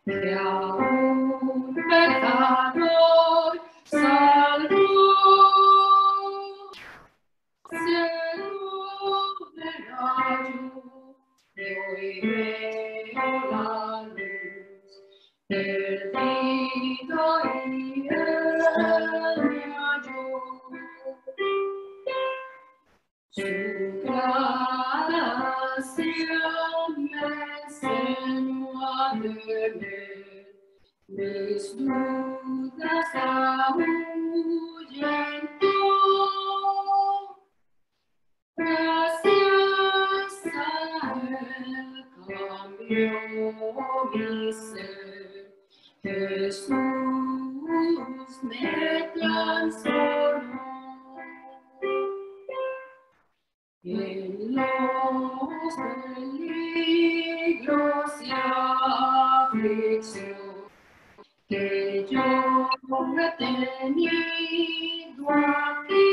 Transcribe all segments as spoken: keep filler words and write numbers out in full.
que a un pecador salvó. Cielo de rayo, de hoy veo la luz, perdido y él me halló. Su gracia me enseñó a temer, mis dudas ahuyentó. Gracias a él cambió mi ser, Jesús me transformó. En los peligros y aflicción que yo he tenido aquí,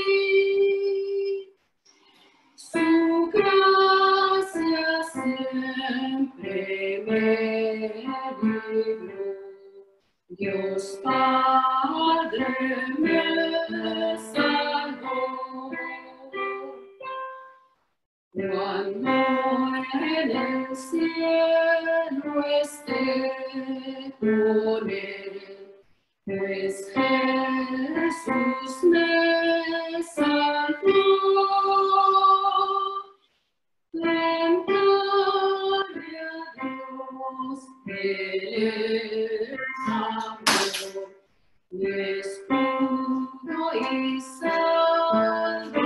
su gracia siempre me libró. Dios Padre me salvó. Cuando en el cielo esté con él, pues Jesús me salvó. Cantaré a Dios, Él es amor, mi escudo y salvación.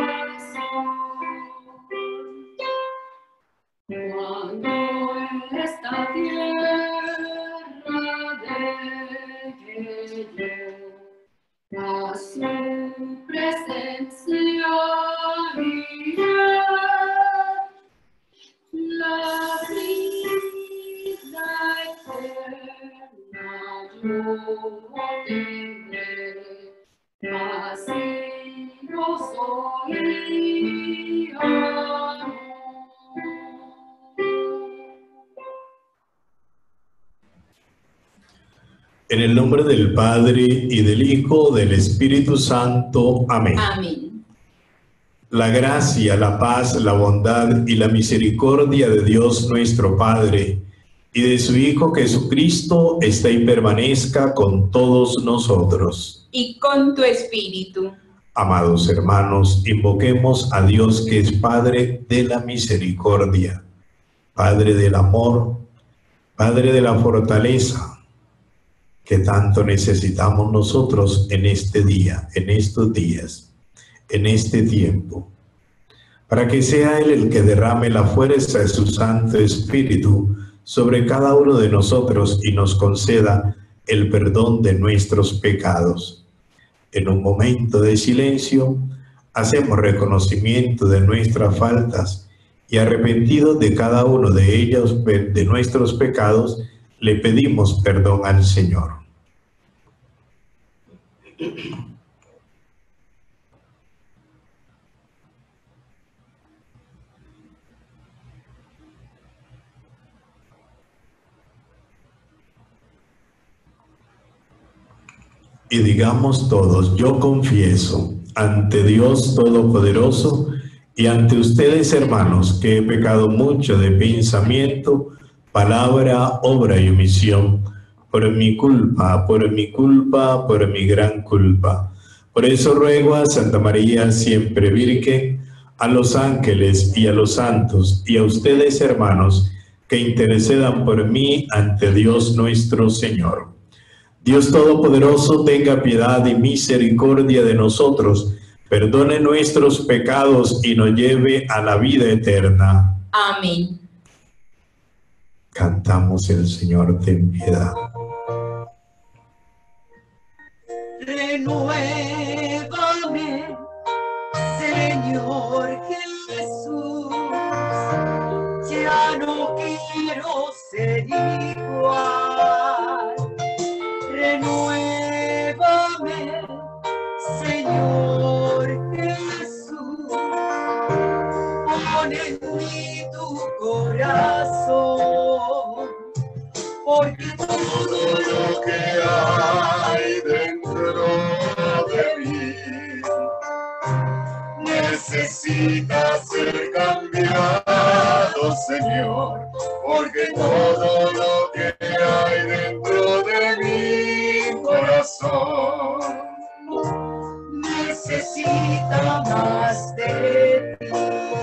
Cuando esta tierra deje yo a su presencia iré, la vida eterna yo tendré, así no soy amor. En el nombre del Padre, y del Hijo, del Espíritu Santo. Amén. Amén. La gracia, la paz, la bondad y la misericordia de Dios nuestro Padre y de su Hijo Jesucristo esté y permanezca con todos nosotros. Y con tu espíritu. Amados hermanos, invoquemos a Dios, que es Padre de la misericordia, Padre del amor, Padre de la fortaleza, que tanto necesitamos nosotros en este día, en estos días, en este tiempo, para que sea Él el que derrame la fuerza de su Santo Espíritu sobre cada uno de nosotros y nos conceda el perdón de nuestros pecados. En un momento de silencio, hacemos reconocimiento de nuestras faltas y, arrepentidos de cada uno de ellos, de nuestros pecados, le pedimos perdón al Señor. Y digamos todos: yo confieso ante Dios Todopoderoso y ante ustedes, hermanos, que he pecado mucho de pensamiento, palabra, obra y omisión, por mi culpa, por mi culpa, por mi gran culpa. Por eso ruego a Santa María, siempre Virgen, a los ángeles y a los santos, y a ustedes, hermanos, que intercedan por mí ante Dios nuestro Señor. Dios Todopoderoso, tenga piedad y misericordia de nosotros, perdone nuestros pecados y nos lleve a la vida eterna. Amén. Cantamos el Señor, ten piedad. Renuévame, Señor Jesús, ya no quiero ser igual. Renuévame, Señor Jesús, pon en mí tu corazón, porque todo lo que hay dentro de mí necesita ser cambiado, Señor, porque todo lo que hay dentro de mi corazón necesita más de ti.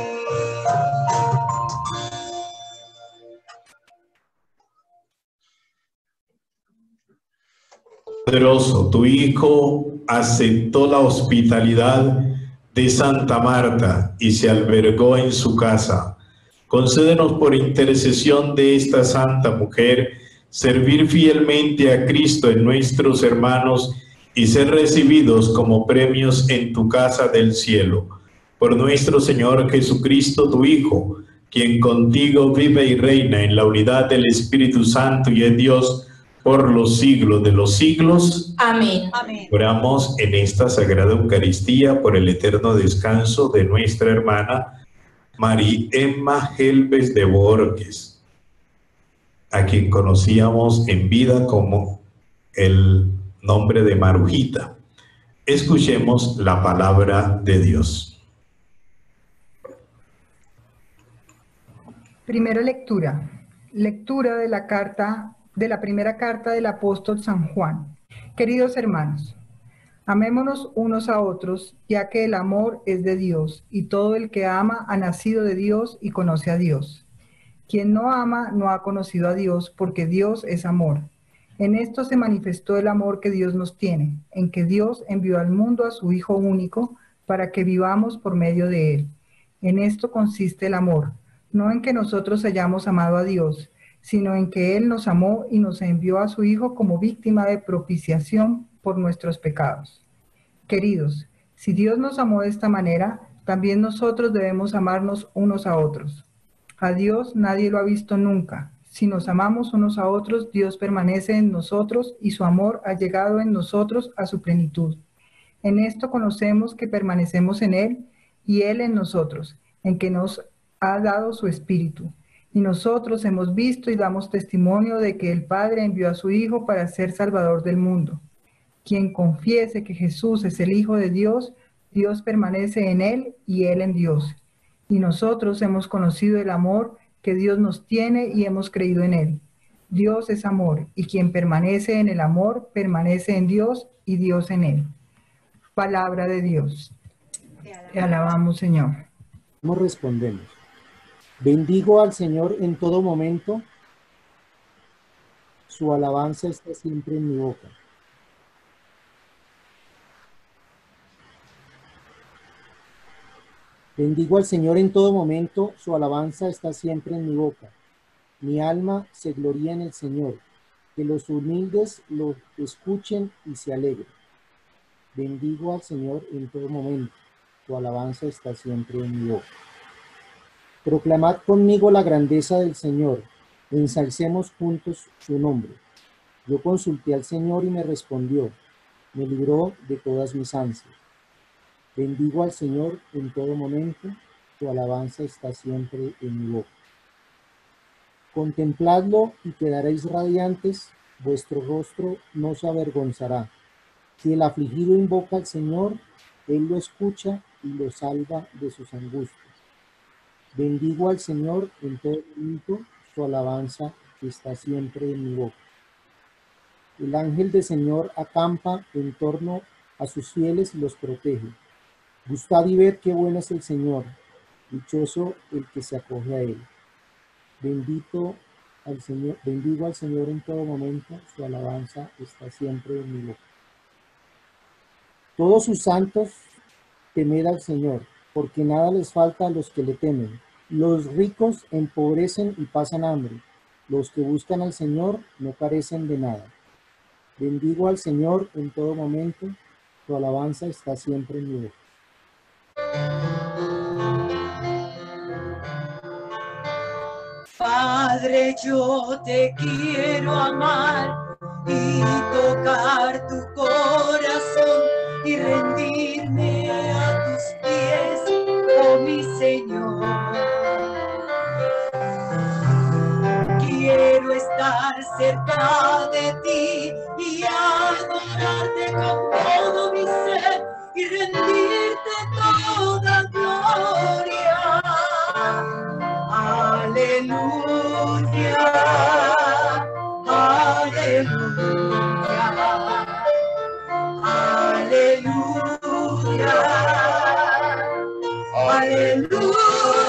Poderoso, tu Hijo aceptó la hospitalidad de Santa Marta y se albergó en su casa. Concédenos por intercesión de esta santa mujer servir fielmente a Cristo en nuestros hermanos y ser recibidos como premios en tu casa del cielo. Por nuestro Señor Jesucristo, tu Hijo, quien contigo vive y reina en la unidad del Espíritu Santo y es Dios por los siglos de los siglos. Amén. Amén. Oramos en esta Sagrada Eucaristía por el eterno descanso de nuestra hermana María Emma Helves de Borges, a quien conocíamos en vida como el nombre de Marujita. Escuchemos la palabra de Dios. Primera lectura. Lectura de la carta de la primera carta del apóstol San Juan. Queridos hermanos, amémonos unos a otros, ya que el amor es de Dios, y todo el que ama ha nacido de Dios y conoce a Dios. Quien no ama no ha conocido a Dios, porque Dios es amor. En esto se manifestó el amor que Dios nos tiene, en que Dios envió al mundo a su Hijo único, para que vivamos por medio de él. En esto consiste el amor, no en que nosotros hayamos amado a Dios, sino en que Él nos amó y nos envió a su Hijo como víctima de propiciación por nuestros pecados. Queridos, si Dios nos amó de esta manera, también nosotros debemos amarnos unos a otros. A Dios nadie lo ha visto nunca. Si nos amamos unos a otros, Dios permanece en nosotros y su amor ha llegado en nosotros a su plenitud. En esto conocemos que permanecemos en Él y Él en nosotros, en que nos ha dado su Espíritu. Y nosotros hemos visto y damos testimonio de que el Padre envió a su Hijo para ser Salvador del mundo. Quien confiese que Jesús es el Hijo de Dios, Dios permanece en él y él en Dios. Y nosotros hemos conocido el amor que Dios nos tiene y hemos creído en él. Dios es amor, y quien permanece en el amor, permanece en Dios y Dios en él. Palabra de Dios. Te alabamos, Señor. ¿Cómo respondemos? Bendigo al Señor en todo momento, su alabanza está siempre en mi boca. Bendigo al Señor en todo momento, su alabanza está siempre en mi boca. Mi alma se gloría en el Señor, que los humildes lo escuchen y se alegren. Bendigo al Señor en todo momento, su alabanza está siempre en mi boca. Proclamad conmigo la grandeza del Señor, ensalcemos juntos su nombre. Yo consulté al Señor y me respondió, me libró de todas mis ansias. Bendigo al Señor en todo momento, su alabanza está siempre en mi boca. Contempladlo y quedaréis radiantes, vuestro rostro no se avergonzará. Si el afligido invoca al Señor, Él lo escucha y lo salva de sus angustias. Bendigo al Señor en todo momento, su alabanza está siempre en mi boca. El ángel del Señor acampa en torno a sus fieles y los protege. Gustad y ver qué bueno es el Señor, dichoso el que se acoge a él. Bendito al Señor, bendigo al Señor en todo momento, su alabanza está siempre en mi boca. Todos sus santos temed al Señor, porque nada les falta a los que le temen. Los ricos empobrecen y pasan hambre. Los que buscan al Señor no carecen de nada. Bendigo al Señor en todo momento, su alabanza está siempre en mi boca. Padre, yo te quiero amar y tocar tu corazón y rendirme a tus pies, oh mi Señor. Quiero estar cerca fuera de ti y adorarte con todo mi ser y rendirte toda gloria. Aleluya, aleluya, aleluya, aleluya.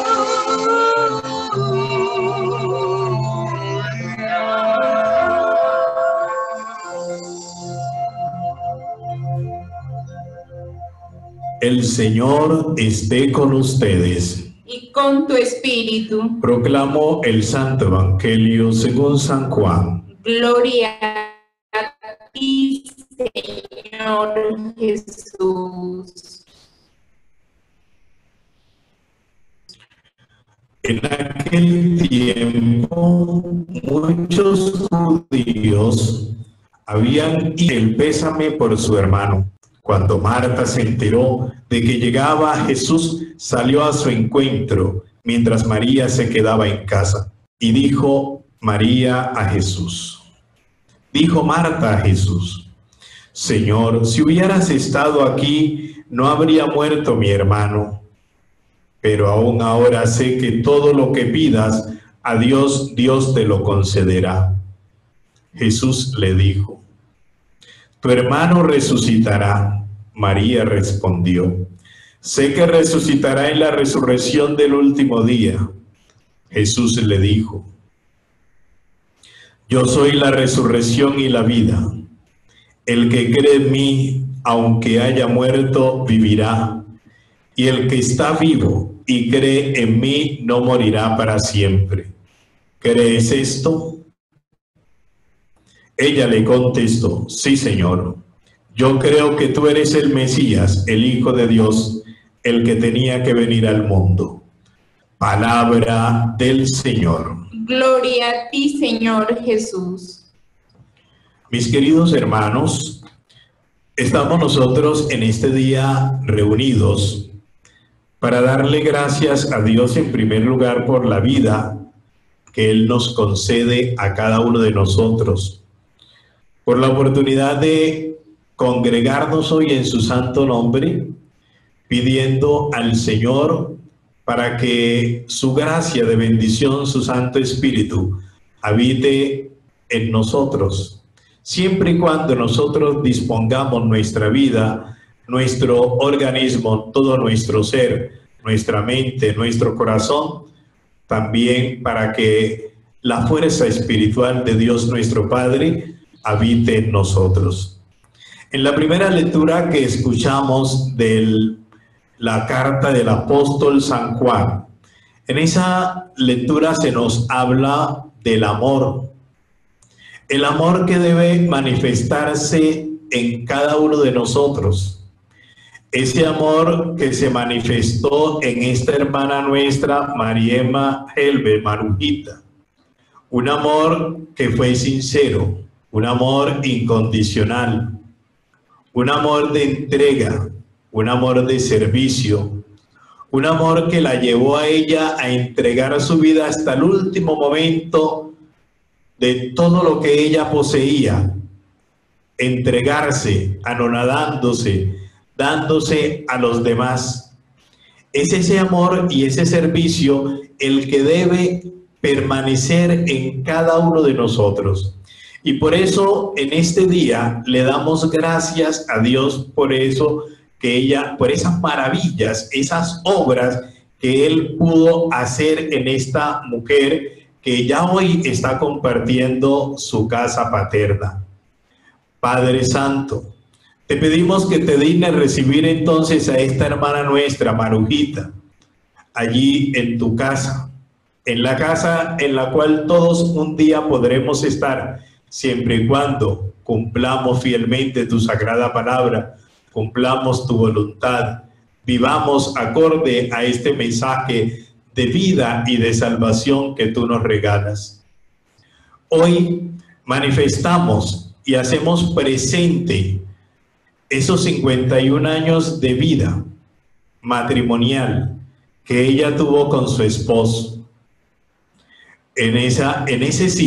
El Señor esté con ustedes. Y con tu espíritu. Proclamo el Santo Evangelio según San Juan. Gloria a ti, Señor Jesús. En aquel tiempo, muchos judíos habían ido el pésame por su hermano. Cuando Marta se enteró de que llegaba Jesús, salió a su encuentro, mientras María se quedaba en casa. Y dijo María a Jesús, dijo Marta a Jesús, Señor, si hubieras estado aquí, no habría muerto mi hermano. Pero aún ahora sé que todo lo que pidas a Dios, Dios te lo concederá. Jesús le dijo, tu hermano resucitará. María respondió, sé que resucitará en la resurrección del último día. Jesús le dijo, yo soy la resurrección y la vida. El que cree en mí, aunque haya muerto, vivirá. Y el que está vivo y cree en mí, no morirá para siempre. ¿Crees esto? Ella le contestó, sí, Señor. Yo creo que tú eres el Mesías, el Hijo de Dios, el que tenía que venir al mundo. Palabra del Señor. Gloria a ti, Señor Jesús. Mis queridos hermanos, estamos nosotros en este día reunidos para darle gracias a Dios en primer lugar por la vida que Él nos concede a cada uno de nosotros, por la oportunidad de congregarnos hoy en su santo nombre, pidiendo al Señor para que su gracia de bendición, su Santo Espíritu, habite en nosotros, siempre y cuando nosotros dispongamos nuestra vida, nuestro organismo, todo nuestro ser, nuestra mente, nuestro corazón, también para que la fuerza espiritual de Dios nuestro Padre habite en nosotros. En la primera lectura que escuchamos de la carta del apóstol San Juan, en esa lectura se nos habla del amor. El amor que debe manifestarse en cada uno de nosotros. Ese amor que se manifestó en esta hermana nuestra, Mariema Helve Marujita. Un amor que fue sincero, un amor incondicional. Un amor de entrega, un amor de servicio, un amor que la llevó a ella a entregar su vida hasta el último momento de todo lo que ella poseía, entregarse, anonadándose, dándose a los demás. Es ese amor y ese servicio el que debe permanecer en cada uno de nosotros. Y por eso en este día le damos gracias a Dios por eso que ella, por esas maravillas, esas obras que Él pudo hacer en esta mujer que ya hoy está compartiendo su casa paterna. Padre Santo, te pedimos que te dignes recibir entonces a esta hermana nuestra, Marujita, allí en tu casa, en la casa en la cual todos un día podremos estar, siempre y cuando cumplamos fielmente tu sagrada palabra, cumplamos tu voluntad, vivamos acorde a este mensaje de vida y de salvación que tú nos regalas. Hoy manifestamos y hacemos presente esos cincuenta y un años de vida matrimonial que ella tuvo con su esposo. En, esa, en ese sí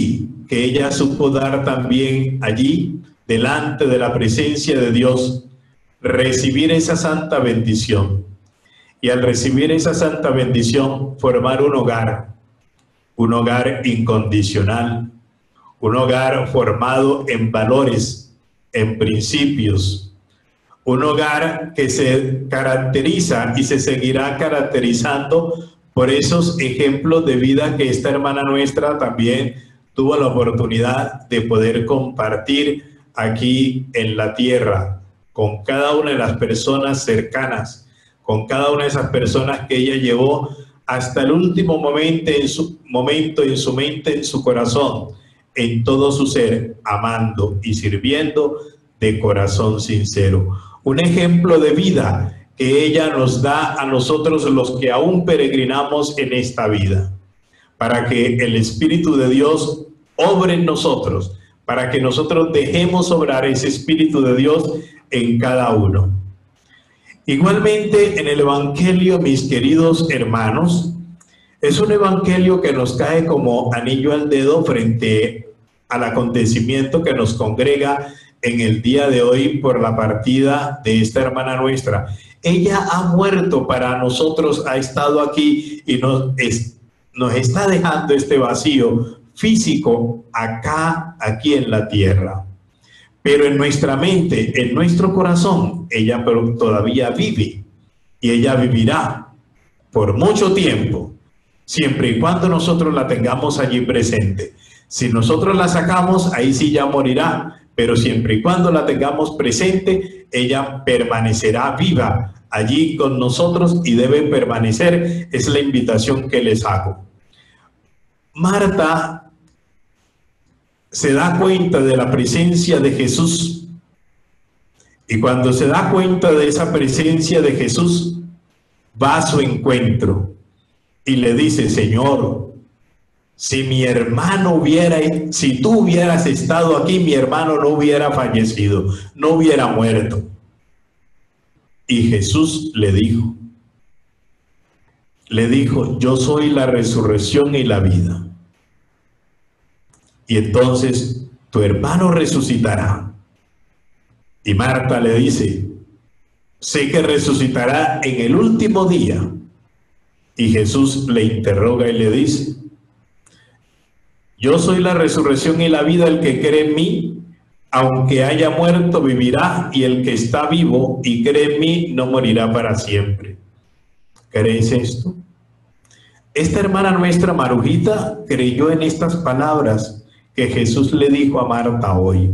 que ella supo dar también allí, delante de la presencia de Dios, recibir esa santa bendición. Y al recibir esa santa bendición, formar un hogar, un hogar incondicional, un hogar formado en valores, en principios, un hogar que se caracteriza y se seguirá caracterizando por esos ejemplos de vida que esta hermana nuestra también tuvo la oportunidad de poder compartir aquí en la tierra, con cada una de las personas cercanas, con cada una de esas personas que ella llevó hasta el último momento en su, momento, en su mente, en su corazón, en todo su ser, amando y sirviendo de corazón sincero. Un ejemplo de vida que ella nos da a nosotros los que aún peregrinamos en esta vida, para que el Espíritu de Dios obre en nosotros, para que nosotros dejemos obrar ese Espíritu de Dios en cada uno. Igualmente en el Evangelio, mis queridos hermanos, es un Evangelio que nos cae como anillo al dedo frente al acontecimiento que nos congrega en el día de hoy por la partida de esta hermana nuestra. Ella ha muerto para nosotros, ha estado aquí y nos, es, nos está dejando este vacío físico acá, aquí en la tierra. Pero en nuestra mente, en nuestro corazón, ella pero todavía vive y ella vivirá por mucho tiempo, siempre y cuando nosotros la tengamos allí presente. Si nosotros la sacamos, ahí sí ya morirá, pero siempre y cuando la tengamos presente, ella permanecerá viva allí con nosotros y debe permanecer. Es la invitación que les hago. Marta se da cuenta de la presencia de Jesús, y cuando se da cuenta de esa presencia de Jesús, va a su encuentro y le dice: Señor, si mi hermano hubiera, si tú hubieras estado aquí, mi hermano no hubiera fallecido, no hubiera muerto. Y Jesús le dijo, le dijo, yo soy la resurrección y la vida. Y entonces tu hermano resucitará. Y Marta le dice, sé que resucitará en el último día. Y Jesús le interroga y le dice, yo soy la resurrección y la vida, el que cree en mí, aunque haya muerto, vivirá, y el que está vivo y cree en mí, no morirá para siempre. ¿Crees esto? Esta hermana nuestra, Marujita, creyó en estas palabras que Jesús le dijo a Marta hoy,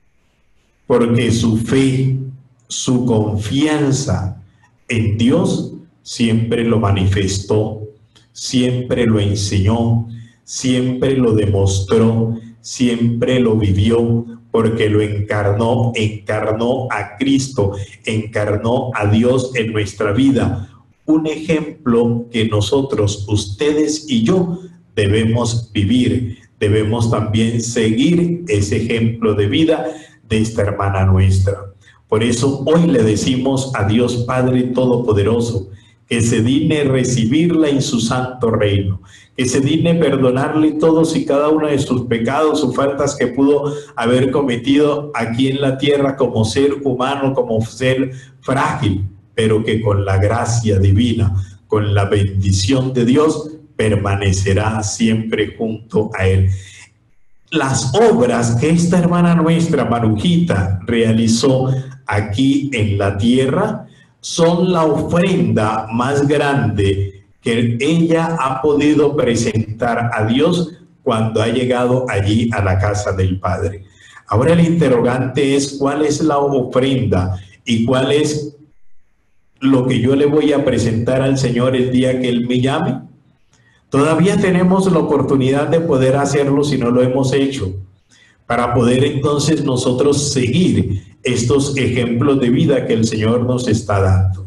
porque su fe, su confianza en Dios siempre lo manifestó, siempre lo enseñó, siempre lo demostró, siempre lo vivió, porque lo encarnó, encarnó a Cristo, encarnó a Dios en nuestra vida. Un ejemplo que nosotros, ustedes y yo, debemos vivir. Debemos también seguir ese ejemplo de vida de esta hermana nuestra. Por eso hoy le decimos a Dios Padre Todopoderoso que se digne recibirla en su santo reino, que se digne perdonarle todos y cada uno de sus pecados, sus faltas que pudo haber cometido aquí en la tierra como ser humano, como ser frágil, pero que con la gracia divina, con la bendición de Dios, permanecerá siempre junto a él. Las obras que esta hermana nuestra, Marujita, realizó aquí en la tierra son la ofrenda más grande que ella ha podido presentar a Dios cuando ha llegado allí a la casa del Padre. Ahora el interrogante es: ¿cuál es la ofrenda y cuál es lo que yo le voy a presentar al Señor el día que Él me llame? Todavía tenemos la oportunidad de poder hacerlo si no lo hemos hecho, para poder entonces nosotros seguir estos ejemplos de vida que el Señor nos está dando.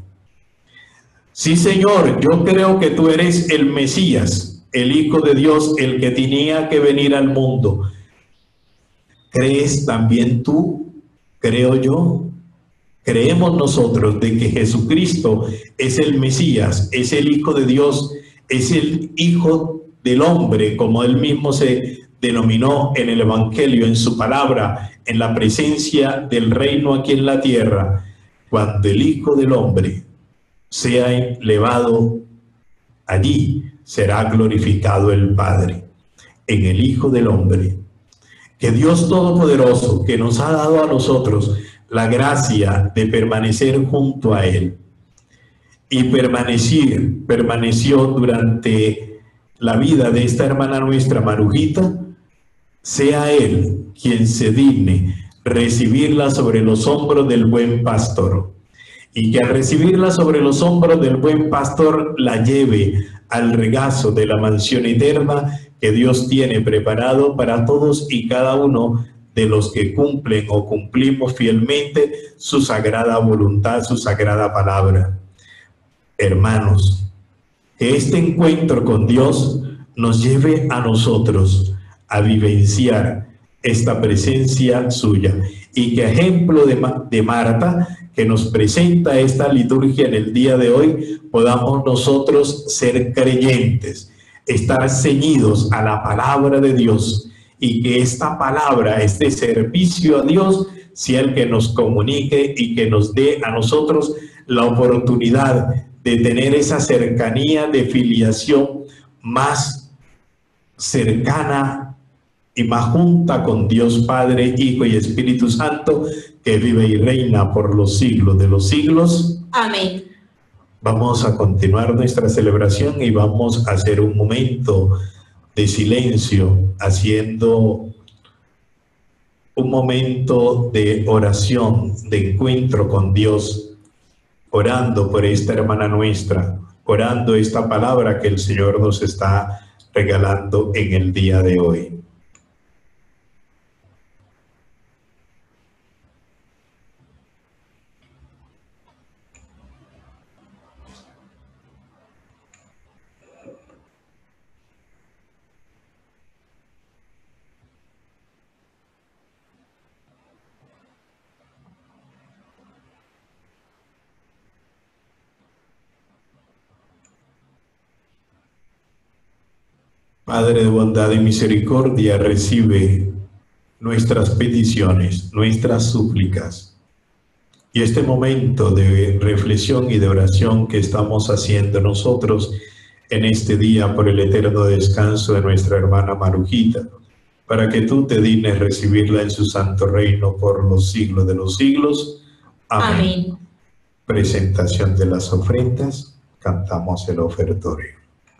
Sí, Señor, yo creo que tú eres el Mesías, el Hijo de Dios, el que tenía que venir al mundo. ¿Crees también tú? Creo yo. Creemos nosotros de que Jesucristo es el Mesías, es el Hijo de Dios, es el Hijo del hombre, como él mismo se denominó en el Evangelio, en su palabra, en la presencia del reino aquí en la tierra, cuando el Hijo del Hombre sea elevado, allí será glorificado el Padre. En el Hijo del Hombre. Que Dios Todopoderoso, que nos ha dado a nosotros la gracia de permanecer junto a Él, y permanecer, permaneció durante la vida de esta hermana nuestra Marujita, sea Él quien se digne recibirla sobre los hombros del buen pastor, y que al recibirla sobre los hombros del buen pastor la lleve al regazo de la mansión eterna que Dios tiene preparado para todos y cada uno de los que cumplen o cumplimos fielmente su sagrada voluntad, su sagrada palabra. Hermanos, que este encuentro con Dios nos lleve a nosotros a vivenciar esta presencia suya, y que a ejemplo de, de Marta, que nos presenta esta liturgia en el día de hoy, podamos nosotros ser creyentes, estar ceñidos a la palabra de Dios, y que esta palabra, este servicio a Dios, sea el que nos comunique y que nos dé a nosotros la oportunidad de tener esa cercanía de filiación más cercana y más junta con Dios Padre, Hijo y Espíritu Santo, que vive y reina por los siglos de los siglos. Amén. Vamos a continuar nuestra celebración y vamos a hacer un momento de silencio, haciendo un momento de oración, de encuentro con Dios, orando por esta hermana nuestra, orando esta palabra que el Señor nos está regalando en el día de hoy. Padre de bondad y misericordia, recibe nuestras peticiones, nuestras súplicas, y este momento de reflexión y de oración que estamos haciendo nosotros en este día por el eterno descanso de nuestra hermana Marujita, para que tú te dignes recibirla en su santo reino por los siglos de los siglos. Amén. Amén. Presentación de las ofrendas. Cantamos el ofertorio.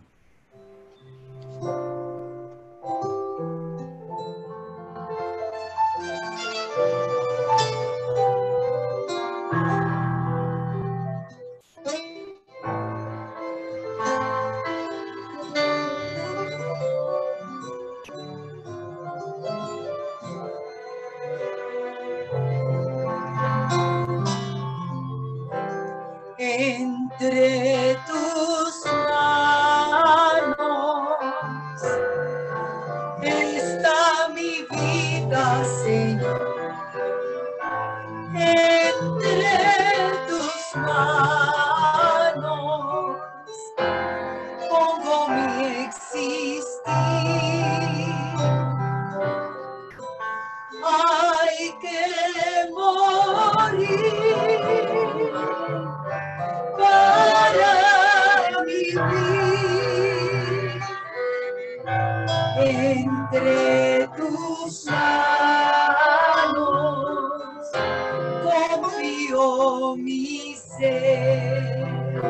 Entre tus manos está mi vida, Señor. Entre tus manos pongo mi existir. Hay que morir para vivir. Entre tus manos confío mi ser.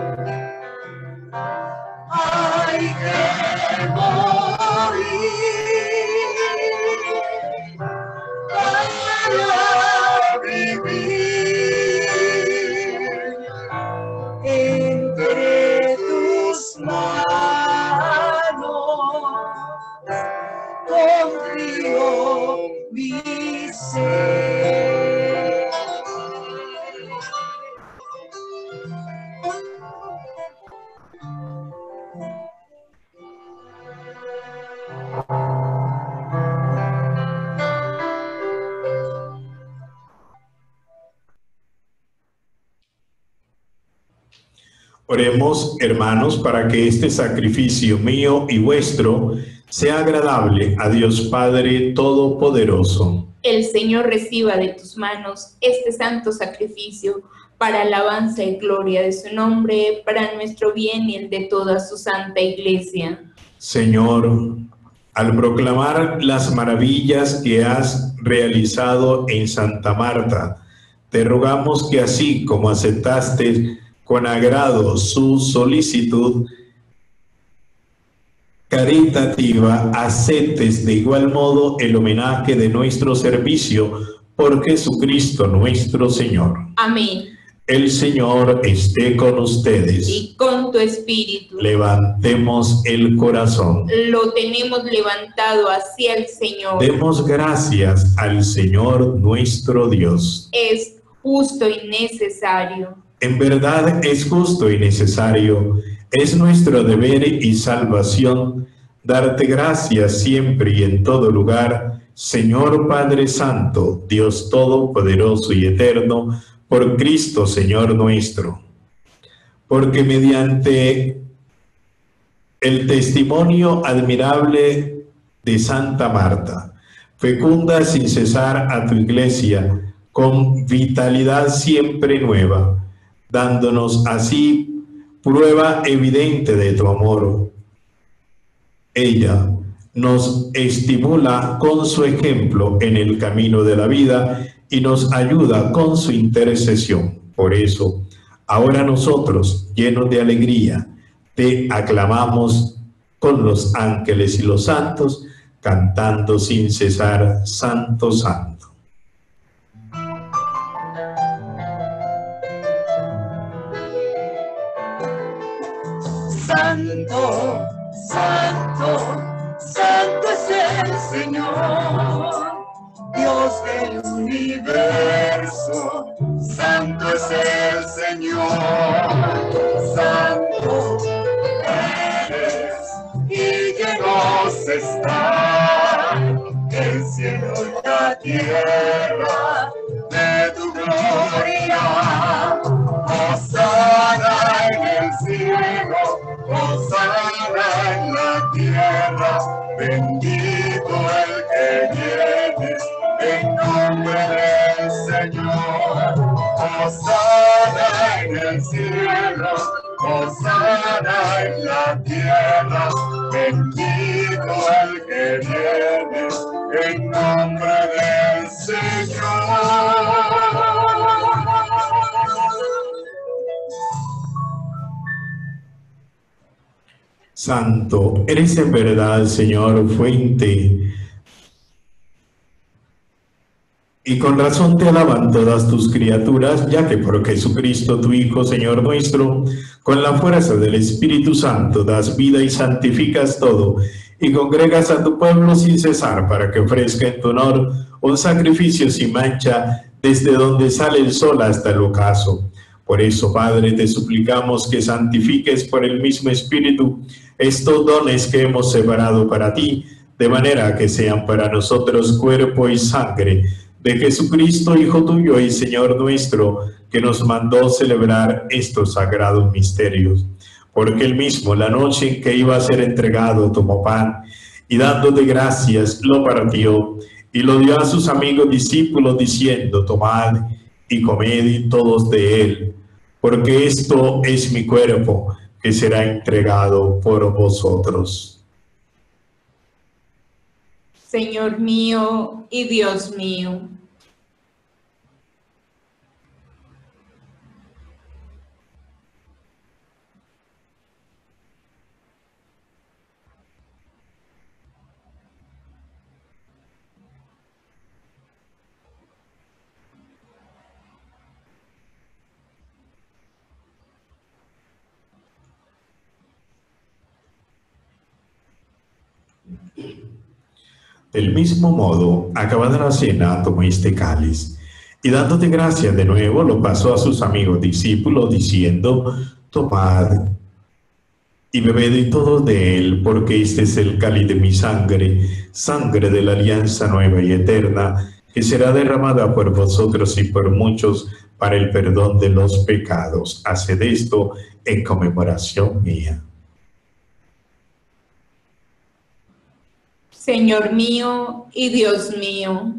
Hay que morir para vivir. Entre tus manos confío mi ser. Oremos, hermanos, para que este sacrificio mío y vuestro sea agradable a Dios Padre Todopoderoso. El Señor reciba de tus manos este santo sacrificio para alabanza y gloria de su nombre, para nuestro bien y el de toda su santa iglesia. Señor, al proclamar las maravillas que has realizado en Santa Marta, te rogamos que así como aceptaste con agrado su solicitud caritativa, aceptes de igual modo el homenaje de nuestro servicio por Jesucristo nuestro Señor. Amén. El Señor esté con ustedes. Y con tu espíritu. Levantemos el corazón. Lo tenemos levantado hacia el Señor. Demos gracias al Señor nuestro Dios. Es justo y necesario. En verdad es justo y necesario. Es nuestro deber y salvación darte gracias siempre y en todo lugar, Señor Padre Santo, Dios Todopoderoso y Eterno, por Cristo Señor nuestro. Porque mediante el testimonio admirable de Santa Marta, fecunda sin cesar a tu iglesia con vitalidad siempre nueva, dándonos así prueba evidente de tu amor. Ella nos estimula con su ejemplo en el camino de la vida y nos ayuda con su intercesión. Por eso, ahora nosotros, llenos de alegría, te aclamamos con los ángeles y los santos, cantando sin cesar, Santo, Santo. Santo, santo, santo es el Señor, Dios del universo. Santo es el Señor, santo eres y llenos está el cielo y la tierra de tu gloria. Hosana en el cielo, hosana en la tierra, bendito el que viene en nombre del Señor. Hosana en el cielo, hosana en la tierra, bendito el que viene en nombre del Señor. Santo, eres en verdad, Señor, fuente, y con razón te alaban todas tus criaturas, ya que por Jesucristo, tu Hijo, Señor nuestro, con la fuerza del Espíritu Santo das vida y santificas todo, y congregas a tu pueblo sin cesar para que ofrezca en tu honor un sacrificio sin mancha desde donde sale el sol hasta el ocaso. Por eso, Padre, te suplicamos que santifiques por el mismo Espíritu estos dones que hemos separado para ti, de manera que sean para nosotros cuerpo y sangre de Jesucristo, Hijo tuyo y Señor nuestro, que nos mandó celebrar estos sagrados misterios. Porque él mismo, la noche en que iba a ser entregado, tomó pan y dándote gracias, lo partió y lo dio a sus amigos discípulos, diciendo: tomad y comed todos de él, porque esto es mi cuerpo, que será entregado por vosotros. Señor mío y Dios mío. Del mismo modo, acabada la cena, tomó este cáliz, y dándote gracias de nuevo, lo pasó a sus amigos discípulos, diciendo: tomad y bebed todos de él, porque este es el cáliz de mi sangre, sangre de la alianza nueva y eterna, que será derramada por vosotros y por muchos para el perdón de los pecados. Haced esto en conmemoración mía. Señor mío y Dios mío.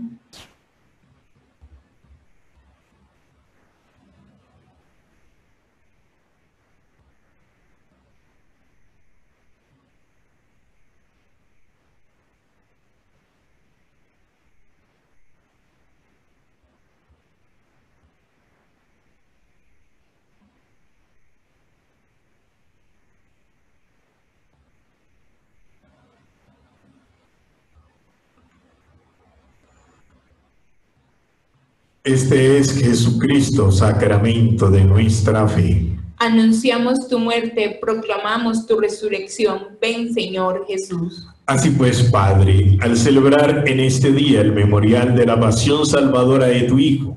Este es Jesucristo, sacramento de nuestra fe. Anunciamos tu muerte, proclamamos tu resurrección. Ven, Señor Jesús. Así pues, Padre, al celebrar en este día el memorial de la pasión salvadora de tu Hijo,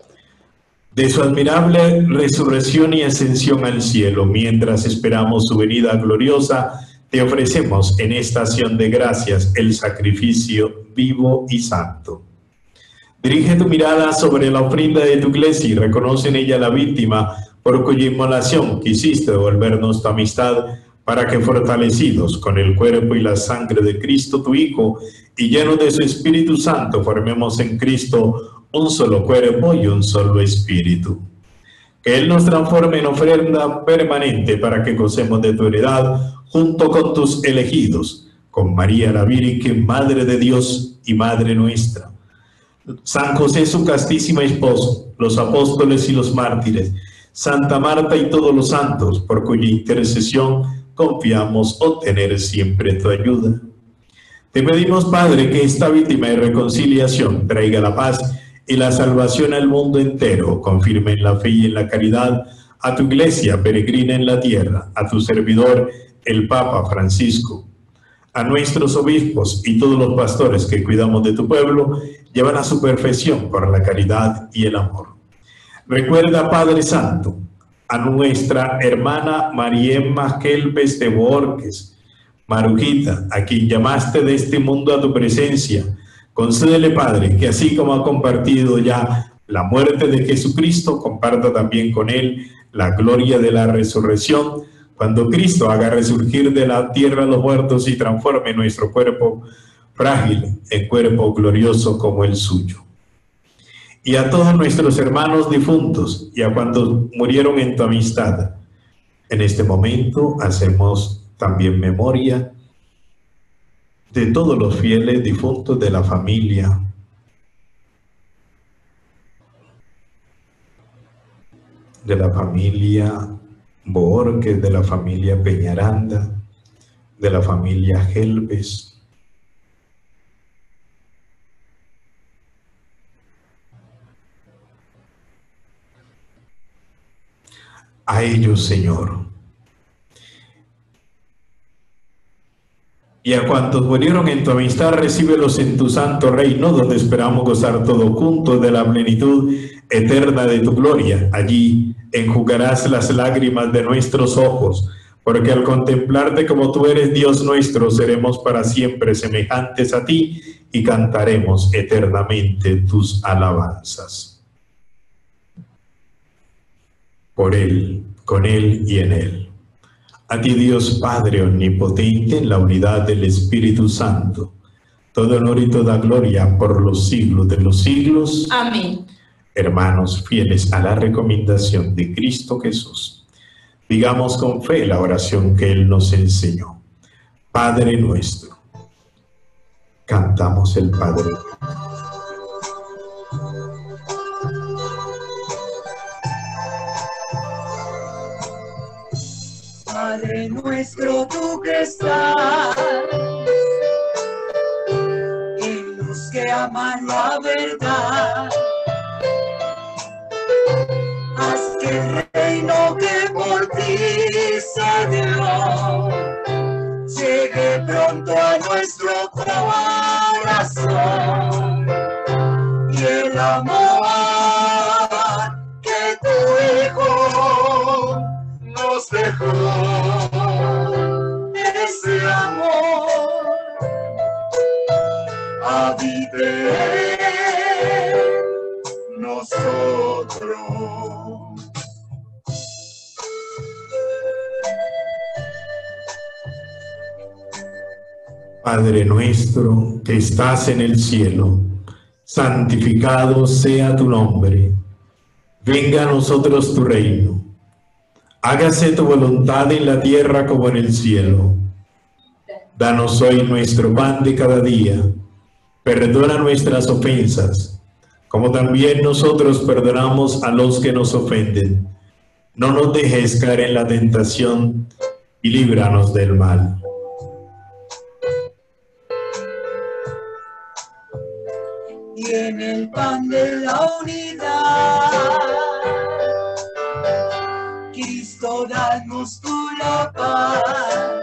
de su admirable resurrección y ascensión al cielo, mientras esperamos su venida gloriosa, te ofrecemos en esta acción de gracias el sacrificio vivo y santo. Dirige tu mirada sobre la ofrenda de tu iglesia y reconoce en ella la víctima por cuya inmolación quisiste devolvernos tu amistad, para que fortalecidos con el cuerpo y la sangre de Cristo tu Hijo y llenos de su Espíritu Santo formemos en Cristo un solo cuerpo y un solo espíritu. Que Él nos transforme en ofrenda permanente para que gocemos de tu heredad junto con tus elegidos, con María la Virgen, Madre de Dios y Madre nuestra, San José su castísimo esposo, los apóstoles y los mártires, Santa Marta y todos los santos, por cuya intercesión confiamos obtener siempre tu ayuda. Te pedimos, Padre, que esta víctima de reconciliación traiga la paz y la salvación al mundo entero. Confirme en la fe y en la caridad a tu iglesia peregrina en la tierra, a tu servidor, el Papa Francisco, a nuestros obispos y todos los pastores que cuidamos de tu pueblo, llevan a su perfección por la caridad y el amor. Recuerda, Padre Santo, a nuestra hermana Mariemma Gelbes de Borges, Marujita, a quien llamaste de este mundo a tu presencia. Concédele, Padre, que así como ha compartido ya la muerte de Jesucristo, comparta también con él la gloria de la resurrección, cuando Cristo haga resurgir de la tierra a los muertos y transforme nuestro cuerpo frágil en cuerpo glorioso como el suyo. Y a todos nuestros hermanos difuntos y a cuantos murieron en tu amistad, en este momento hacemos también memoria de todos los fieles difuntos de la familia de la familia Borges, de la familia Peñaranda, de la familia Gelbes. A ellos, Señor. Y a cuantos murieron en tu amistad, recíbelos en tu santo reino, donde esperamos gozar todos juntos de la plenitud eterna de tu gloria. Allí enjugarás las lágrimas de nuestros ojos, porque al contemplarte como tú eres Dios nuestro, seremos para siempre semejantes a ti y cantaremos eternamente tus alabanzas. Por Él, con Él y en Él. A ti, Dios Padre omnipotente, en la unidad del Espíritu Santo, todo honor y toda gloria por los siglos de los siglos. Amén. Hermanos fieles a la recomendación de Cristo Jesús, digamos con fe la oración que Él nos enseñó. Padre nuestro. Cantamos el Padre. Padre nuestro, tú que estás en los que aman la verdad, haz que el reino que por ti se dio llegue pronto a nuestro corazón, y el amor que tu Hijo nos dejó, ese amor habite en nosotros. Padre nuestro que estás en el cielo, santificado sea tu nombre. Venga a nosotros tu reino. Hágase tu voluntad en la tierra como en el cielo. Danos hoy nuestro pan de cada día. Perdona nuestras ofensas, como también nosotros perdonamos a los que nos ofenden. No nos dejes caer en la tentación y líbranos del mal. Y en el pan de la unidad, Cristo, danos tú la paz.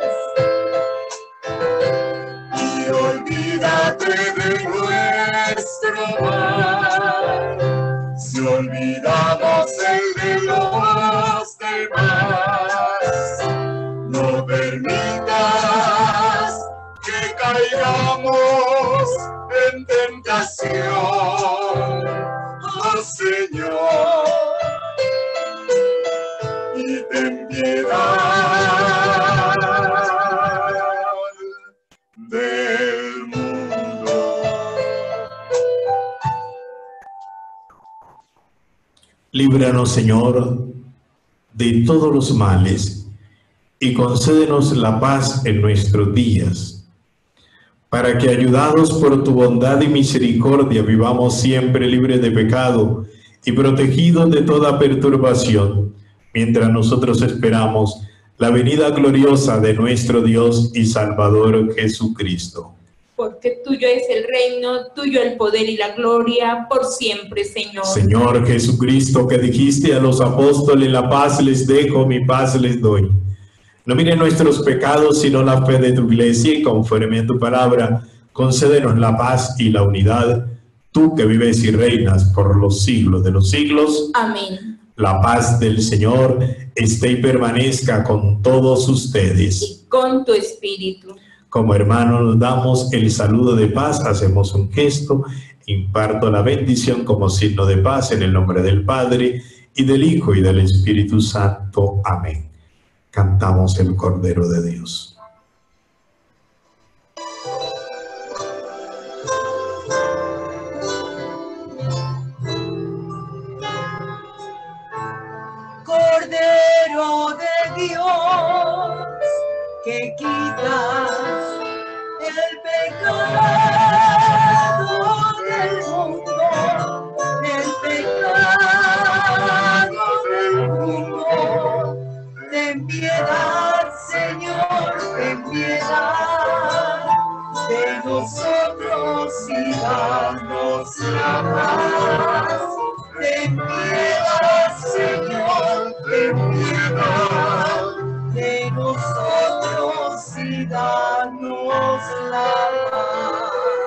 Y olvídate de nuestro mal, si olvidamos el de los demás. No permitas que caigamos en tentación, oh Señor, y ten piedad del mundo. Líbranos, Señor, de todos los males y concédenos la paz en nuestros días, para que, ayudados por tu bondad y misericordia, vivamos siempre libres de pecado y protegidos de toda perturbación, mientras nosotros esperamos la venida gloriosa de nuestro Dios y Salvador Jesucristo. Porque tuyo es el reino, tuyo el poder y la gloria, por siempre, Señor. Señor Jesucristo, que dijiste a los apóstoles, la paz les dejo, mi paz les doy. No miren nuestros pecados, sino la fe de tu iglesia, y conforme a tu palabra, concédenos la paz y la unidad, tú que vives y reinas por los siglos de los siglos. Amén. La paz del Señor esté y permanezca con todos ustedes. Y con tu espíritu. Como hermanos nos damos el saludo de paz, hacemos un gesto, imparto la bendición como signo de paz en el nombre del Padre, y del Hijo, y del Espíritu Santo. Amén. Cantamos el Cordero de Dios. Cordero de Dios, que quitas el pecado del mundo, el pecado del mundo. Ten piedad, Señor, ten piedad de nosotros y danos la paz. Ten piedad, Señor, ten piedad de nosotros y danos la paz.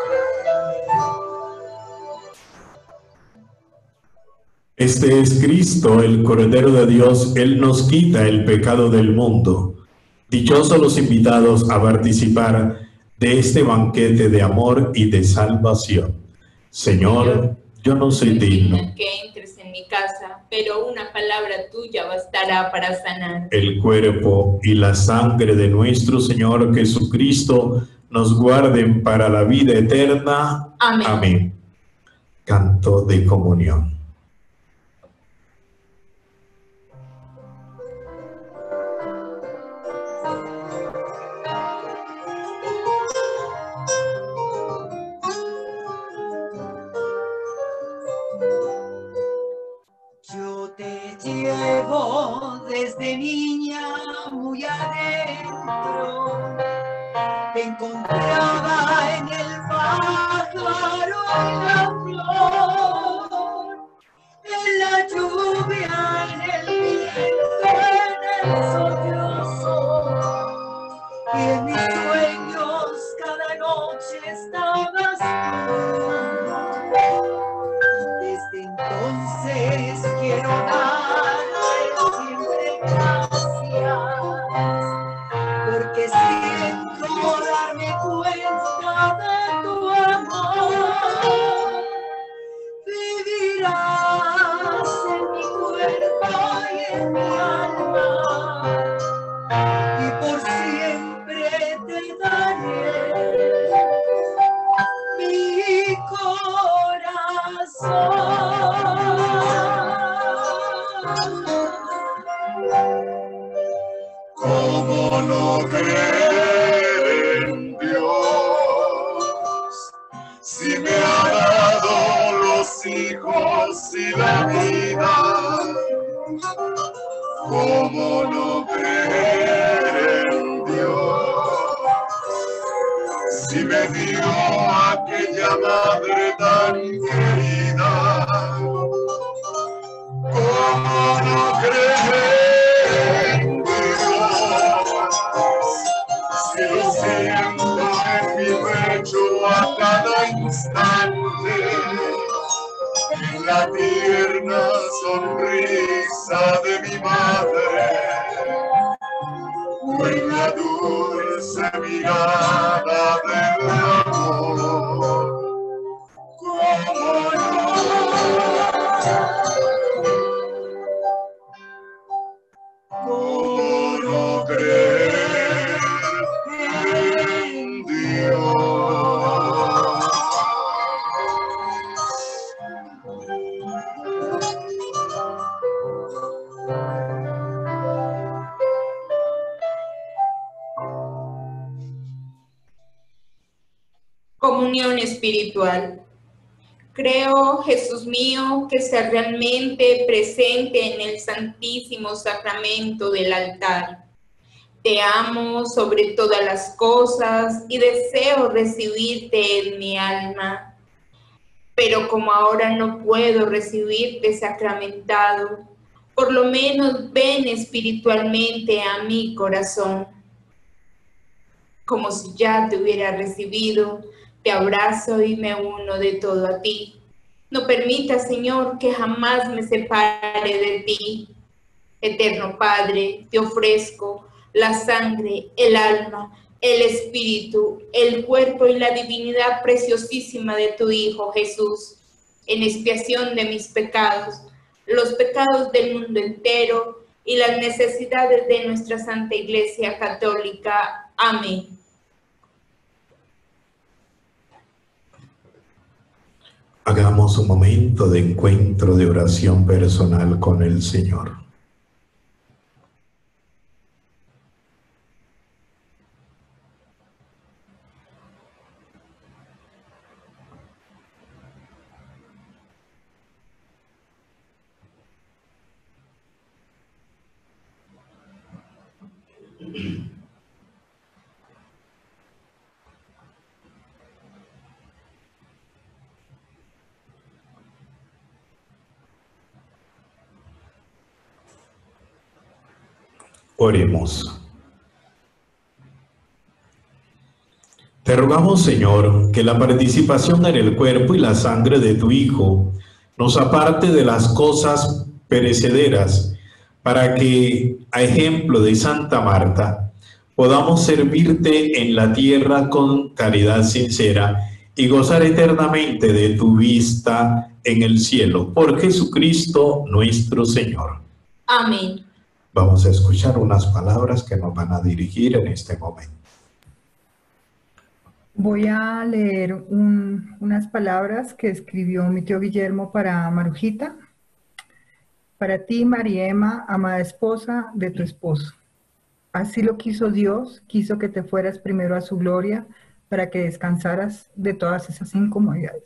Este es Cristo, el Cordero de Dios. Él nos quita el pecado del mundo. Dichosos los invitados a participar de este banquete de amor y de salvación. Señor, yo no soy digno que entres en mi casa, pero una palabra tuya bastará para sanar. El cuerpo y la sangre de nuestro Señor Jesucristo nos guarden para la vida eterna. Amén. Amén. Canto de comunión. Desde niña muy adentro, te encontraba en el pájaro y la flor, en la lluvia, en el viento, en el sollozo, y en mis sueños cada noche estabas tú. Desde entonces quiero dar porque siento darme cuenta de tu amor. Vivirás en mi cuerpo y en mi alma, y por siempre te daré y la vida. ¿Cómo no creer en Dios? Si me dio aquella madre tan querida, ¿cómo no creer en Dios? Si lo siento en mi pecho a cada instante, en la tierna sonrisa de mi madre, o en la dulce mirada del amor. ¿Cómo no? ¿Cómo no creer en Dios? Comunión espiritual. Creo, Jesús mío, que sea realmente presente en el Santísimo Sacramento del altar. Te amo sobre todas las cosas y deseo recibirte en mi alma. Pero como ahora no puedo recibirte sacramentado, por lo menos ven espiritualmente a mi corazón. Como si ya te hubiera recibido, te abrazo y me uno de todo a ti. No permitas, Señor, que jamás me separe de ti. Eterno Padre, te ofrezco la sangre, el alma, el espíritu, el cuerpo y la divinidad preciosísima de tu Hijo Jesús, en expiación de mis pecados, los pecados del mundo entero y las necesidades de nuestra Santa Iglesia Católica. Amén. Hagamos un momento de encuentro de oración personal con el Señor. Oremos. Te rogamos, Señor, que la participación en el cuerpo y la sangre de tu Hijo nos aparte de las cosas perecederas, para que, a ejemplo de Santa Marta, podamos servirte en la tierra con caridad sincera y gozar eternamente de tu vista en el cielo. Por Jesucristo nuestro Señor. Amén. Vamos a escuchar unas palabras que nos van a dirigir en este momento. Voy a leer un- unas palabras que escribió mi tío Guillermo para Marujita. Para ti, Mariema, amada esposa de tu esposo. Así lo quiso Dios, quiso que te fueras primero a su gloria para que descansaras de todas esas incomodidades.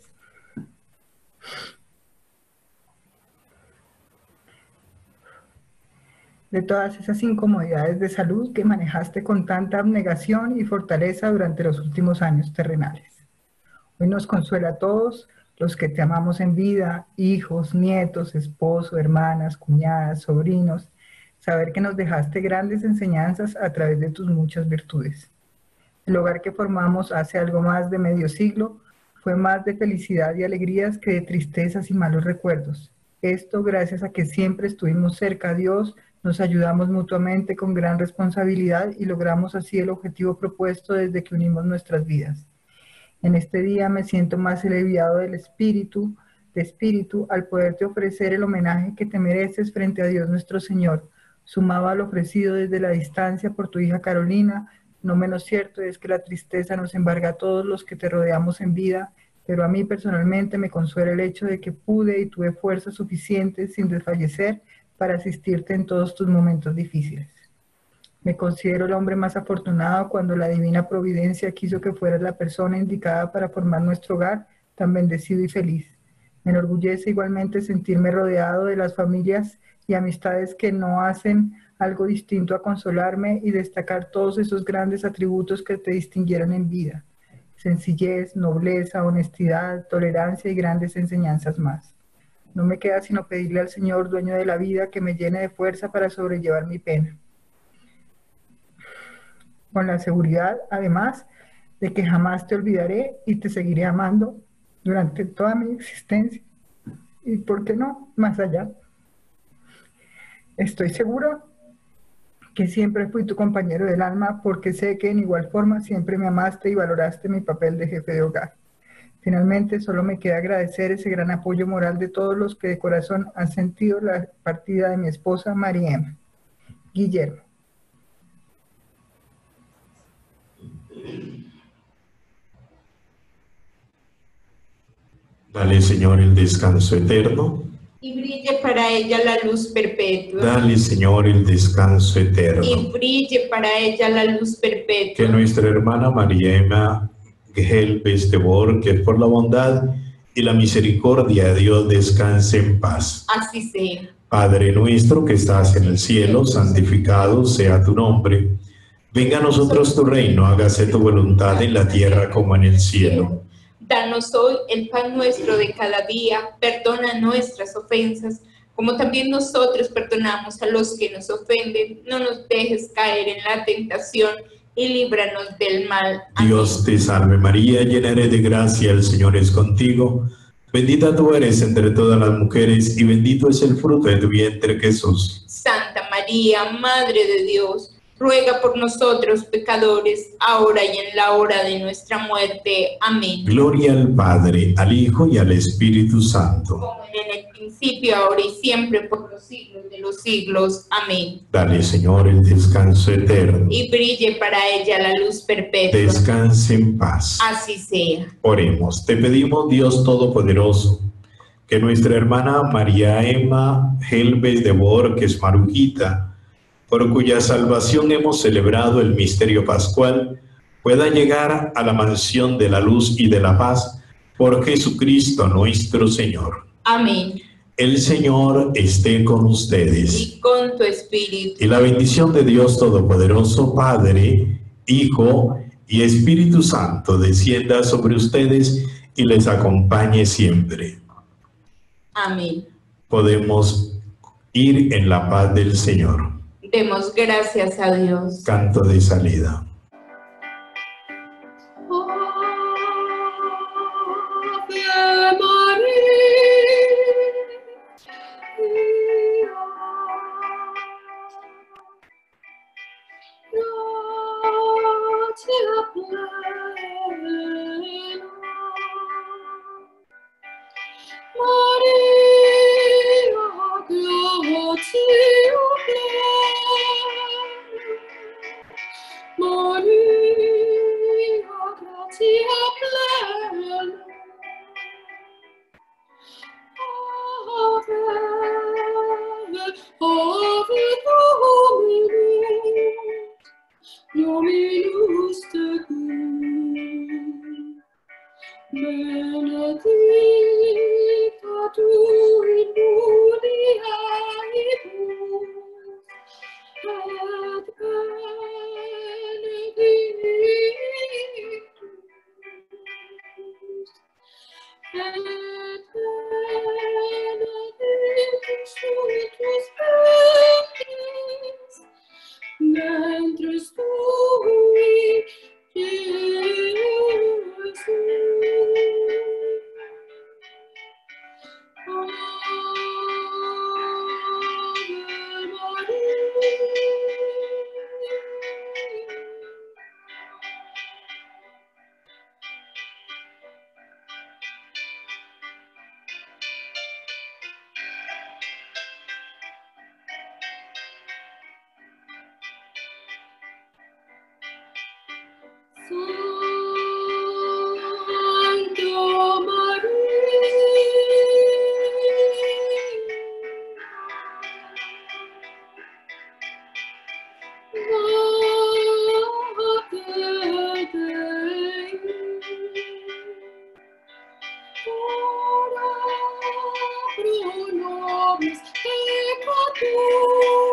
De todas esas incomodidades de salud que manejaste con tanta abnegación y fortaleza durante los últimos años terrenales. Hoy nos consuela a todos los que te amamos en vida, hijos, nietos, esposo, hermanas, cuñadas, sobrinos, saber que nos dejaste grandes enseñanzas a través de tus muchas virtudes. El hogar que formamos hace algo más de medio siglo fue más de felicidad y alegrías que de tristezas y malos recuerdos. Esto gracias a que siempre estuvimos cerca a Dios, nos ayudamos mutuamente con gran responsabilidad y logramos así el objetivo propuesto desde que unimos nuestras vidas. En este día me siento más aliviado del espíritu, de espíritu, al poderte ofrecer el homenaje que te mereces frente a Dios nuestro Señor, sumado al ofrecido desde la distancia por tu hija Carolina. No menos cierto es que la tristeza nos embarga a todos los que te rodeamos en vida, pero a mí personalmente me consuela el hecho de que pude y tuve fuerza suficiente sin desfallecer para asistirte en todos tus momentos difíciles. Me considero el hombre más afortunado cuando la divina providencia quiso que fueras la persona indicada para formar nuestro hogar tan bendecido y feliz. Me enorgullece igualmente sentirme rodeado de las familias y amistades que no hacen algo distinto a consolarme y destacar todos esos grandes atributos que te distinguieron en vida: sencillez, nobleza, honestidad, tolerancia y grandes enseñanzas más. No me queda sino pedirle al Señor, dueño de la vida, que me llene de fuerza para sobrellevar mi pena, con la seguridad, además, de que jamás te olvidaré y te seguiré amando durante toda mi existencia y, ¿por qué no?, más allá. Estoy seguro que siempre fui tu compañero del alma, porque sé que en igual forma siempre me amaste y valoraste mi papel de jefe de hogar. Finalmente, solo me queda agradecer ese gran apoyo moral de todos los que de corazón han sentido la partida de mi esposa María Emma. Guillermo. Dale, Señor, el descanso eterno. Y brille para ella la luz perpetua. Dale, Señor, el descanso eterno. Y brille para ella la luz perpetua. Que nuestra hermana María Emma Gelbes de Borges, por la bondad y la misericordia de Dios, descanse en paz. Así sea. Padre nuestro que estás en el cielo, santificado sea tu nombre. Venga a nosotros tu reino, hágase tu voluntad en la tierra como en el cielo. Danos hoy el pan nuestro de cada día, perdona nuestras ofensas, como también nosotros perdonamos a los que nos ofenden. No nos dejes caer en la tentación y líbranos del mal. Amén. Dios te salve María, llena eres de gracia, el Señor es contigo. Bendita tú eres entre todas las mujeres y bendito es el fruto de tu vientre, Jesús. Santa María, Madre de Dios, ruega por nosotros pecadores, ahora y en la hora de nuestra muerte. Amén. Gloria al Padre, al Hijo y al Espíritu Santo. Como en el principio, ahora y siempre, por los siglos de los siglos. Amén. Dale, Señor, el descanso eterno. Y brille para ella la luz perpetua. Descanse en paz. Así sea. Oremos. Te pedimos, Dios Todopoderoso, que nuestra hermana María Emma Gelbes de Borges Marujita, por cuya salvación hemos celebrado el misterio pascual, pueda llegar a la mansión de la luz y de la paz por Jesucristo nuestro Señor. Amén. El Señor esté con ustedes. Y con tu espíritu. Y la bendición de Dios Todopoderoso, Padre, Hijo y Espíritu Santo, descienda sobre ustedes y les acompañe siempre. Amén. Podemos ir en la paz del Señor. Demos gracias a Dios. Canto de salida. Ave Dominus tecum, benedicta tu in mulieribus, et benedictus, et benedictus fructus ventris, ventris tui, Iesus. Ave Maria. Santo Maria, ora peccatori.